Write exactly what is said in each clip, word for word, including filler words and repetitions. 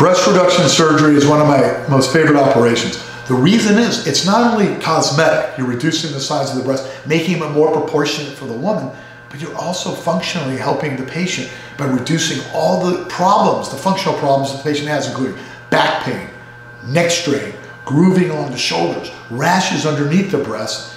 Breast reduction surgery is one of my most favorite operations. The reason is, it's not only cosmetic, you're reducing the size of the breast, making it more proportionate for the woman, but you're also functionally helping the patient by reducing all the problems, the functional problems the patient has, including back pain, neck strain, grooving along the shoulders, rashes underneath the breast,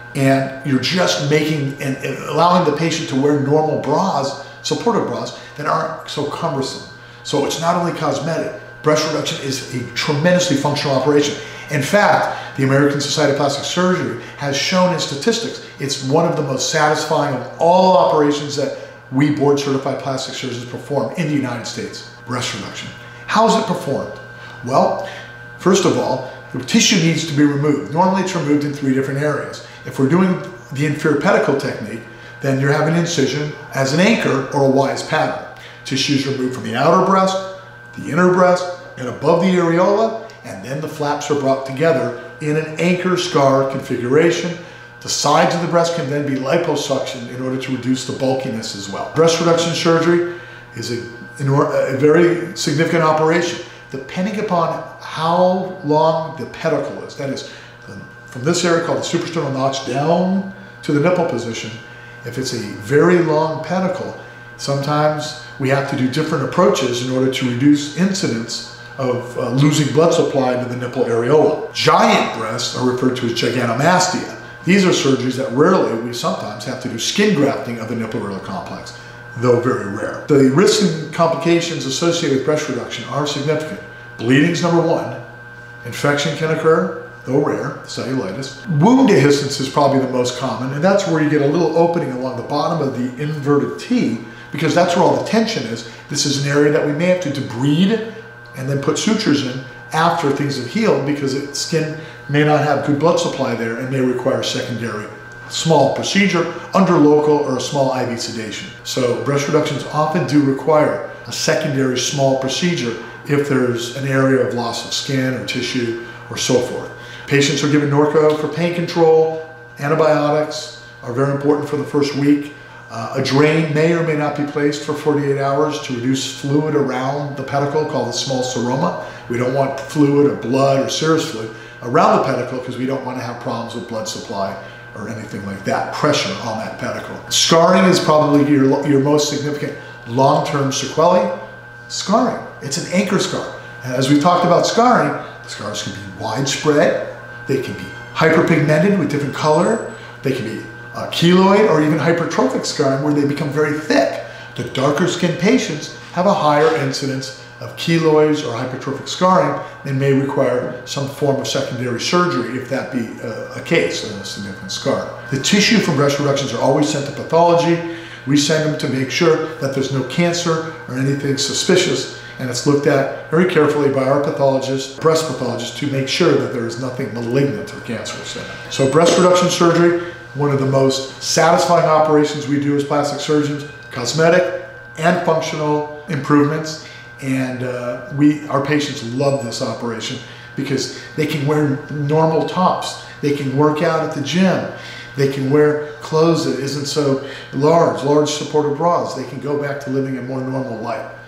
and you're just making and, and allowing the patient to wear normal bras, supportive bras, that aren't so cumbersome. So it's not only cosmetic, breast reduction is a tremendously functional operation. In fact, the American Society of Plastic Surgery has shown in statistics, it's one of the most satisfying of all operations that we board certified plastic surgeons perform in the United States, breast reduction. How is it performed? Well, first of all, the tissue needs to be removed. Normally it's removed in three different areas. If we're doing the inferior pedicle technique, then you're having incision as an anchor or a wise pattern. Tissue is removed from the outer breast, the inner breast, and above the areola, and then the flaps are brought together in an anchor scar configuration. The sides of the breast can then be liposuctioned in order to reduce the bulkiness as well. Breast reduction surgery is a, a very significant operation, depending upon how long the pedicle is. That is, from this area called the suprasternal notch down to the nipple position. If it's a very long pedicle, sometimes we have to do different approaches in order to reduce incidence of uh, losing blood supply to the nipple areola. Giant breasts are referred to as giganomastia. These are surgeries that rarely, we sometimes have to do skin grafting of the nipple areola complex, though very rare. The risks and complications associated with breast reduction are significant. Bleeding is number one. Infection can occur, though rare, cellulitis. Wound dehiscence is probably the most common, and that's where you get a little opening along the bottom of the inverted T, because that's where all the tension is. This is an area that we may have to debride and then put sutures in after things have healed, because the skin may not have good blood supply there and may require secondary small procedure under local or a small I V sedation. So breast reductions often do require a secondary small procedure if there's an area of loss of skin or tissue or so forth. Patients are given Norco for pain control. Antibiotics are very important for the first week. Uh, a drain may or may not be placed for forty-eight hours to reduce fluid around the pedicle, called the small seroma. We don't want fluid or blood or serous fluid around the pedicle because we don't want to have problems with blood supply or anything like that, pressure on that pedicle. Scarring is probably your, your most significant long-term sequelae. Scarring, it's an anchor scar. And as we talked about scarring, the scars can be widespread, they can be hyperpigmented with different color, they can be uh, keloid or even hypertrophic scarring where they become very thick. The darker skinned patients have a higher incidence of keloids or hypertrophic scarring and may require some form of secondary surgery if that be uh, a case, a significant scar. The tissue from breast reductions are always sent to pathology. We send them to make sure that there's no cancer or anything suspicious, and it's looked at very carefully by our pathologist, breast pathologist, to make sure that there is nothing malignant or cancerous in it. So breast reduction surgery, one of the most satisfying operations we do as plastic surgeons, cosmetic and functional improvements. And uh, we, our patients love this operation because they can wear normal tops. They can work out at the gym. They can wear clothes that isn't so large, large supportive bras. They can go back to living a more normal life.